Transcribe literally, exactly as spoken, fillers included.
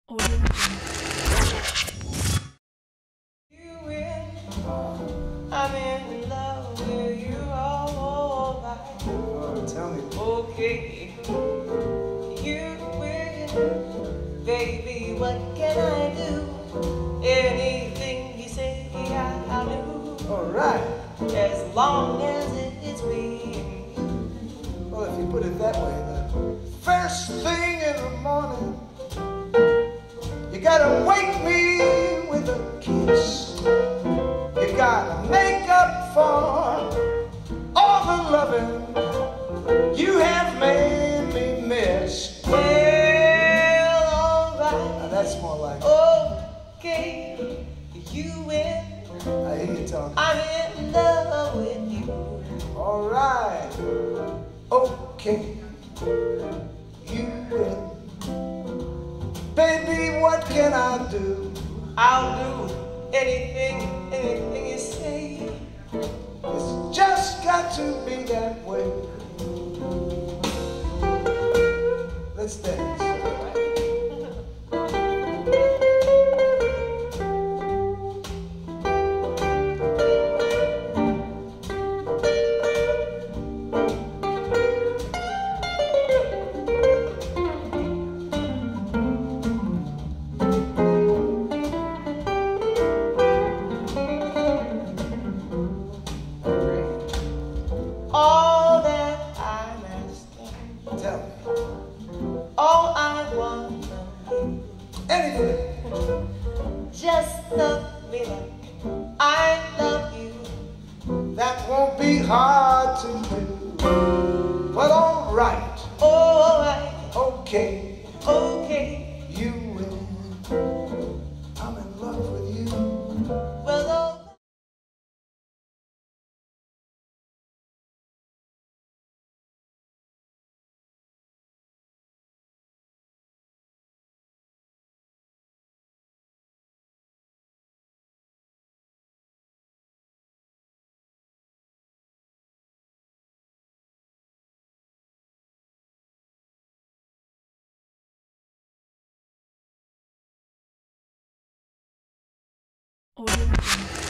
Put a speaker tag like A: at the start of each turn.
A: Audio
B: You win. I'm in love with you all right.
C: Oh, tell me.
B: Okay. You win. Baby, what can I do? Anything you say, I- I'll do.
C: All right.
B: As long as it's me and you.
C: Well, if you put it that way, then first thing in the morning, you gotta wake me with a kiss. You gotta make up for all the loving you have made me miss.
B: Well, alright.
C: Now that's more like it.
B: Okay. You win.
C: I hear you talking.
B: I'm in love with you.
C: All right. Okay. You win. Baby, what can I do?
B: I'll do anything, anything you say.
C: It's just got to be that way. Let's dance.
B: All that I'm asking,
C: Tell me.
B: all I want from
C: Anything.
B: you, just love me like I love you.
C: That won't be hard to do. Well, all right.
B: Alright,
C: Okay.
B: okay,
C: You win. I'm in love with you.
B: well, oh.
A: audio